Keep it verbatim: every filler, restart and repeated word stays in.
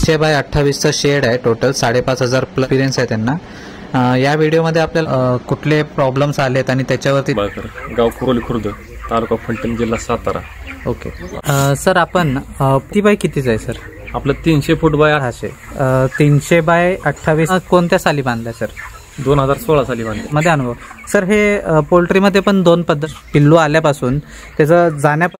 तीनशे बाय अठ्ठावीसचा शेड आहे. टोटल साडेपाच हजार प्लस एक्सपिरियन्स आहे त्यांना. अ, या व्हिडिओमध्ये आपल्याला अ, कुठले प्रॉब्लेम्स आलेत आणि त्याच्यावरती. गाव कुरोली खुर्द, तालुका फलटण, जिल्हा सातारा. ओके सर, आपण अ, किती बाय कितीच आहे सर? आपलं तीनशे फूट बाय सहाशे. अ, तीनशे बाय अठ्ठावीस कोणत्या साली बांधलाय सर? दोन हजार सोळा साली बांधले. मध्ये अनुभव सर. हे पोल्ट्रीमध्ये पण दोन पद्धत, पिल्लू आल्यापासून त्याचं जाण्या